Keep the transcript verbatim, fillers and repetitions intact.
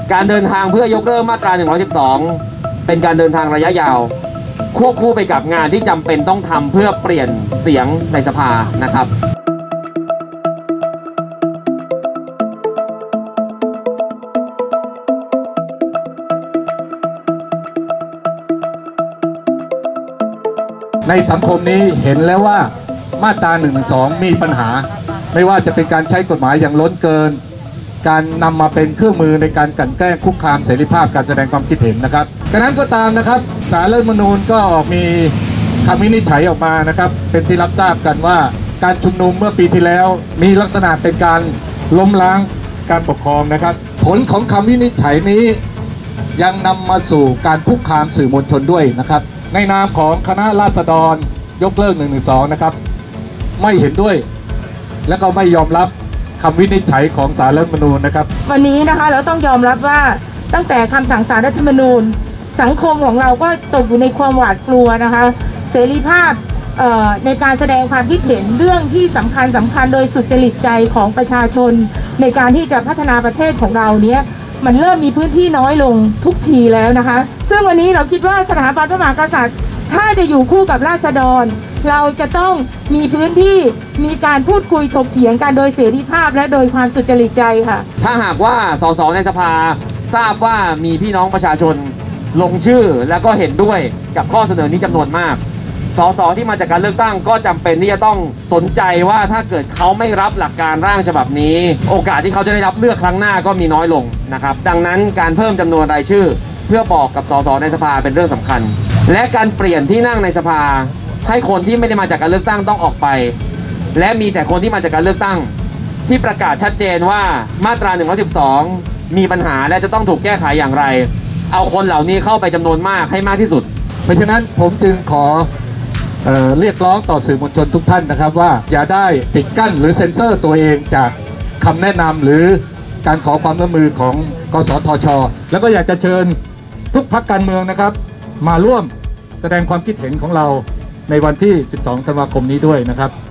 การเดินทางเพื่อยกเลิกมาตราหนึ่งร้อยสิบสองเป็นการเดินทางระยะยาวควบคู่ไปกับงานที่จำเป็นต้องทำเพื่อเปลี่ยนเสียงในสภานะครับในสังคมนี้เห็นแล้วว่ามาตราหนึ่งหนึ่งสองมีปัญหาไม่ว่าจะเป็นการใช้กฎหมายอย่างล้นเกินการนำมาเป็นเครื่องมือในการกลั่นแกล้งคุกคามเสรีภาพการแสดงความคิดเห็นนะครับฉะนั้นก็ตามนะครับศาลรัฐธรรมนูญก็มีคำวินิจฉัยออกมานะครับเป็นที่รับทราบกันว่าการชุมนุมเมื่อปีที่แล้วมีลักษณะเป็นการล้มล้างการปกครองนะครับผลของคำวินิจฉัยนี้ยังนำมาสู่การคุกคามสื่อมวลชนด้วยนะครับในนามของคณะราษฎรยกเลิกหนึ่งหนึ่งสองนะครับไม่เห็นด้วยและก็ไม่ยอมรับคำวินิจฉัยของศาลรัฐธรรมนูญนะครับวันนี้นะคะเราต้องยอมรับว่าตั้งแต่คำสั่งศาลรัฐธรรมนูญสังคมของเราก็ตกอยู่ในความหวาดกลัวนะคะเสรีภาพในการแสดงความคิดเห็นเรื่องที่สำคัญสำคัญโดยสุจริตใจของประชาชนในการที่จะพัฒนาประเทศของเราเนี้ยมันเริ่มมีพื้นที่น้อยลงทุกทีแล้วนะคะซึ่งวันนี้เราคิดว่าสถาบันพระมหากษัตริย์ถ้าจะอยู่คู่กับราษฎรเราจะต้องมีพื้นที่มีการพูดคุยถกเถียงกันโดยเสรีภาพและโดยความสุจริตใจค่ะถ้าหากว่าสสในสภาทราบว่ามีพี่น้องประชาชนลงชื่อแล้วก็เห็นด้วยกับข้อเสนอนี้จำนวนมากสสที่มาจากการเลือกตั้งก็จำเป็นที่จะต้องสนใจว่าถ้าเกิดเขาไม่รับหลักการร่างฉบับนี้โอกาสที่เขาจะได้รับเลือกครั้งหน้าก็มีน้อยลงนะครับดังนั้นการเพิ่มจำนวนรายชื่อเพื่อบอกกับสสในสภาเป็นเรื่องสำคัญและการเปลี่ยนที่นั่งในสภาให้คนที่ไม่ได้มาจากการเลือกตั้งต้องออกไปและมีแต่คนที่มาจากการเลือกตั้งที่ประกาศชัดเจนว่ามาตราหนึ่งร้อยสิบสองมีปัญหาและจะต้องถูกแก้ไขอย่างไรเอาคนเหล่านี้เข้าไปจำนวนมากให้มากที่สุดเพราะฉะนั้นผมจึงขอเอ่อเรียกร้องต่อสื่อมวลชนทุกท่านนะครับว่าอย่าได้ปิดกั้นหรือเซ็นเซอร์ตัวเองจากคำแนะนำหรือการขอความร่วมมือของกสทช.แล้วก็อยากจะเชิญทุกพรรคการเมืองนะครับมาร่วมแสดงความคิดเห็นของเราในวันที่สิบสองธันวาคมนี้ด้วยนะครับ